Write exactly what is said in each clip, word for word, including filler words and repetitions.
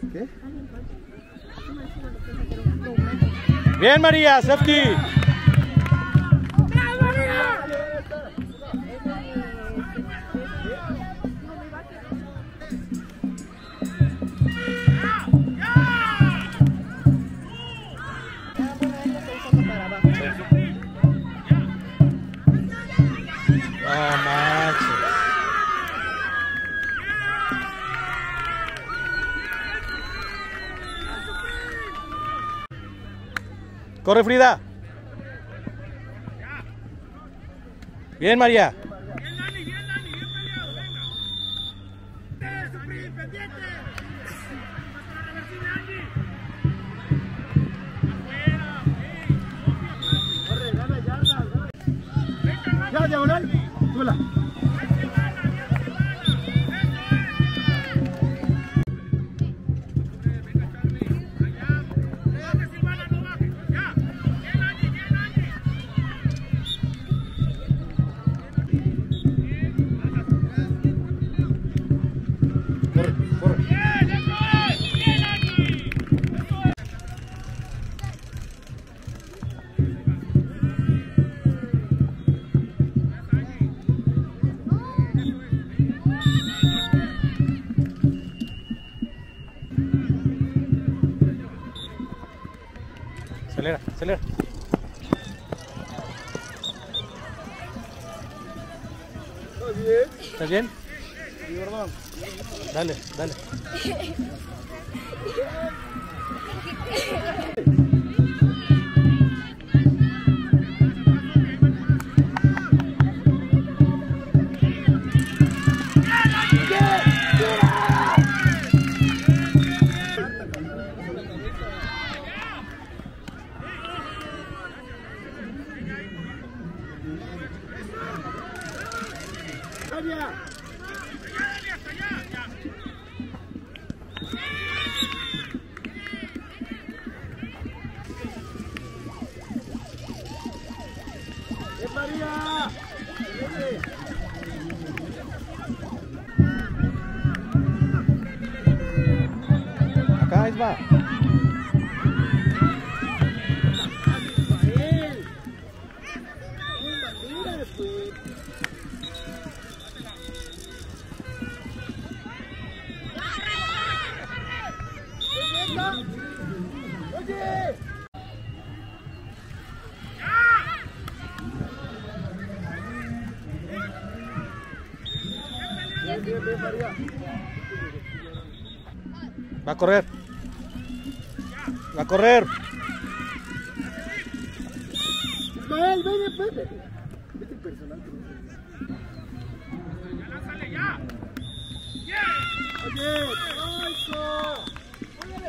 ¿Qué? Bien, María, safety. No manches. Corre, Frida. Bien, María. Ya, diagonal. Súbela. Acelera, acelera. ¿Estás bien? ¿Estás bien? Sí, ¿verdad? Dale, dale. ¡Bien, María! Acá, Isma. ¡Oye! Bien, bien, bien, María. Va a correr. Va a correr. Ismael, ven, vete. Vete personal. Oye, ¡Oico! ¡Óyale,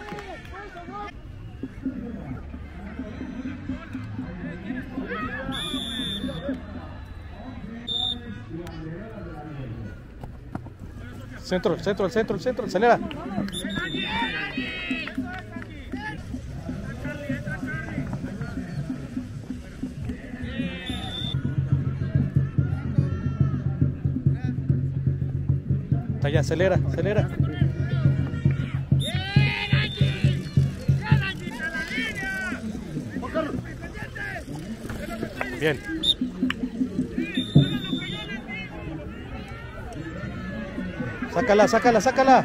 Centro, centro, el centro, el centro, acelera. Está ya, acelera, acelera. Bien. Sácala, sácala, sácala.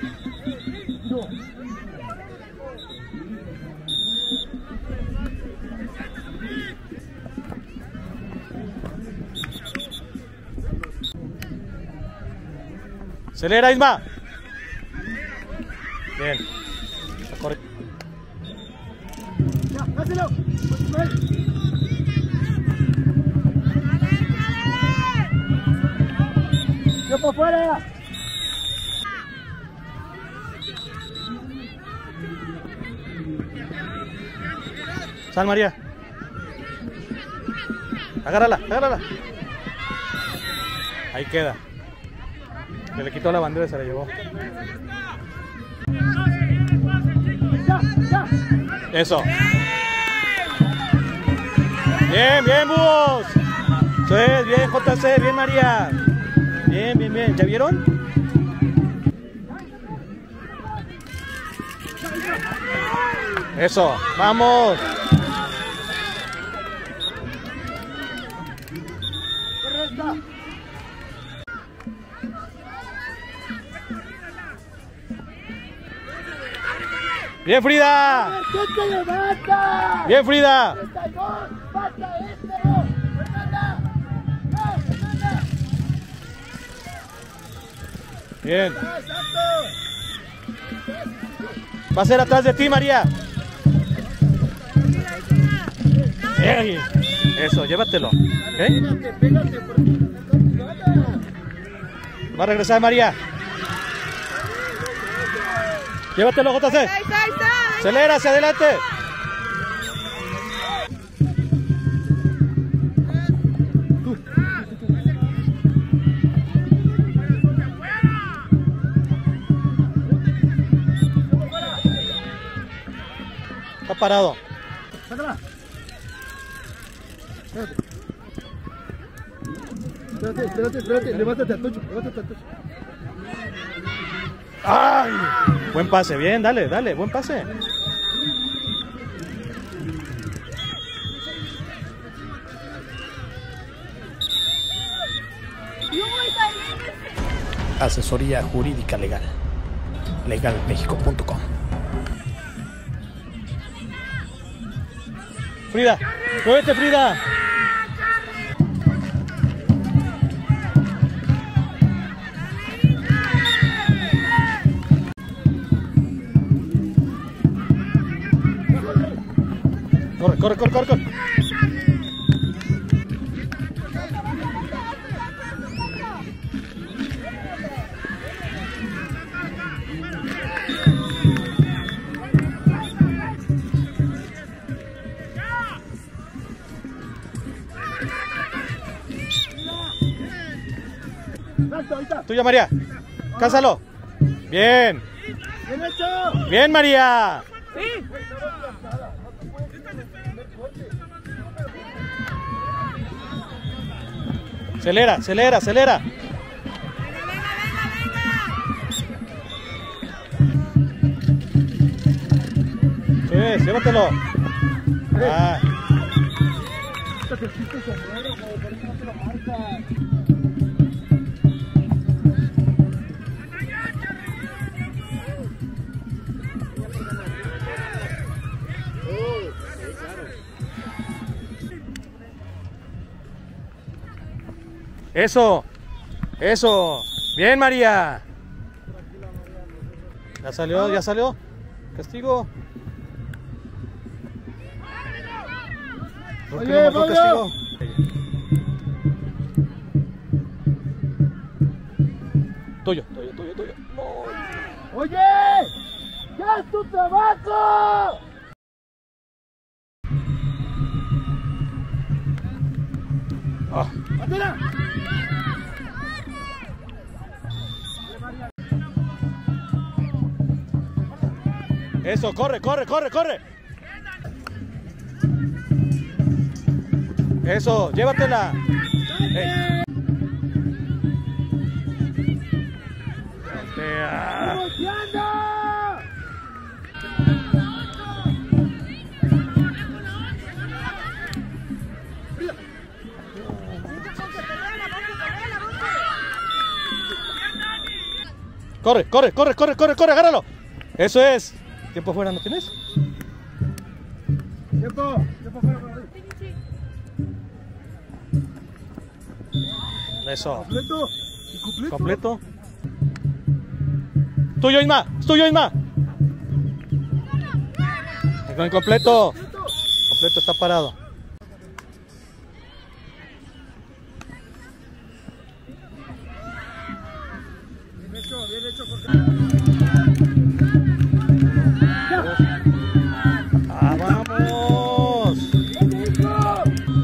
Acelera, Isma. Bien. Corre. Ya, dáselo. ¡Yo por fuera! Sal, María. Agárrala, agárrala. Ahí queda. Se le quitó la bandera y se la llevó. ¡Ya, ya! Eso. Bien, bien, búhos. Eso es, bien, J C, bien, María. Bien, bien, bien. ¿Ya vieron? Eso, vamos. Correcta. Bien, Frida. ¿Qué te levanta? Bien, Frida. treinta y dos, pasa este. Fernanda. No, Fernanda. Bien. Exacto. Va a ser atrás de ti, María. Bien. Eso, llévatelo. ¿Ok? Pégate, pégate, porque no gana. Va a regresar María. Llévatelo, J C. Ahí está, ahí está. Acelera hacia adelante. Está parado. Sácala. Espérate, espérate, espérate. Levántate al tocho, levántate al tocho. ¡Ay! Buen pase, bien, dale, dale, buen pase. Asesoría jurídica legal. legal mexico punto com. Frida, muévete, Frida. Corre, corre, corre, corre, corre. Salto, ahí está. Tuya, María. Cásalo. Bien. Bien hecho. Bien, María. Acelera, acelera, acelera. Sí, llévatelo. Ah. Quítate el chiste sombrero, como por eso no te lo marca. Eso, eso. Bien, María. Ya salió, ya salió. Castigo. ¿Por qué no marcó Oye, castigo? Tuyo, tuyo, tuyo, tuyo. No. Oye, ya es tu trabajo. Ah. ¡Atira! Eso, corre, corre, corre, corre. Eso, llévatela. Ey. Voltea. ¡Volteando! Corre, corre, corre, corre, corre, corre, agárralo. Eso es. ¿Tiempo fuera no tienes? Tiempo, tiempo fuera para arriba. Eso. Completo. ¿Y completo? Completo. Tuyo, Isma. Es tuyo, Isma. Incompleto. Completo, está parado. Bien hecho, bien hecho, Jorge. ¡Ah, vamos! ¡Bien hecho!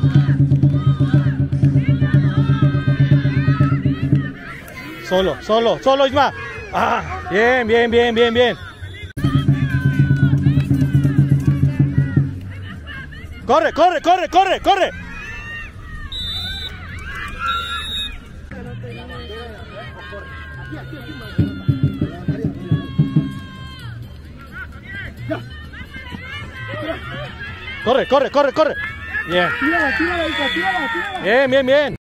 Solo, solo, solo, Isma. Ah, bien, bien, bien, bien, bien. Corre, corre, corre, corre, corre. Aquí, aquí, aquí, María. Ya. Corre, corre, corre, corre. Bien. Tírala, tírala, hija, tírala, tírala. Bien, bien, bien.